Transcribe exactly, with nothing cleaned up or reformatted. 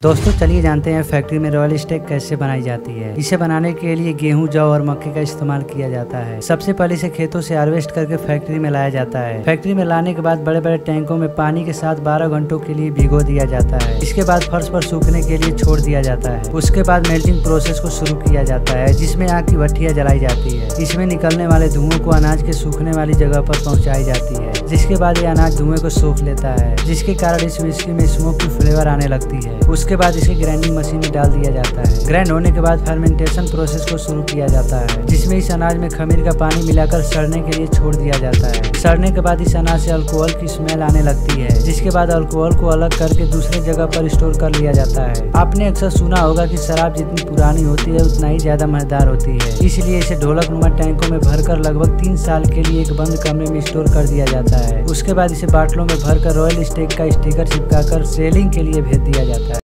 दोस्तों चलिए जानते हैं फैक्ट्री में रॉयल स्टेक कैसे बनाई जाती है। इसे बनाने के लिए गेहूं, जौ और मक्के का इस्तेमाल किया जाता है। सबसे पहले इसे खेतों से हार्वेस्ट करके फैक्ट्री में लाया जाता है। फैक्ट्री में लाने के बाद बड़े बड़े टैंकों में पानी के साथ बारह घंटों के लिए भिगो दिया जाता है। इसके बाद फर्श पर सूखने के लिए छोड़ दिया जाता है। उसके बाद मेल्टिंग प्रोसेस को शुरू किया जाता है, जिसमें आग की भट्टियां जलाई जाती है। इसमें निकलने वाले धुओं को अनाज के सूखने वाली जगह पर पहुँचाई जाती है, जिसके बाद ये अनाज धुएं को सोख लेता है, जिसके कारण इस व्हिस्की में स्मोक की फ्लेवर आने लगती है। उसके बाद इसे ग्राइंडिंग मशीन में डाल दिया जाता है। ग्राइंड होने के बाद फर्मेंटेशन प्रोसेस को शुरू किया जाता है, जिसमें इस अनाज में खमीर का पानी मिलाकर सड़ने के लिए छोड़ दिया जाता है। सड़ने के बाद इस अनाज से अल्कोहल की स्मेल आने लगती है, जिसके बाद अल्कोहल को अलग करके दूसरे जगह पर स्टोर कर लिया जाता है। आपने अक्सर सुना होगा कि शराब जितनी पुरानी होती है उतना ही ज्यादा मजेदार होती है, इसलिए इसे ढोलक नुमा टैंकों में भरकर लगभग तीन साल के लिए एक बंद कमरे में स्टोर कर दिया जाता है। उसके बाद इसे बाटलों में भरकर रॉयल स्टेक का स्टिकर चिपकाकर सेलिंग के लिए भेज दिया जाता है।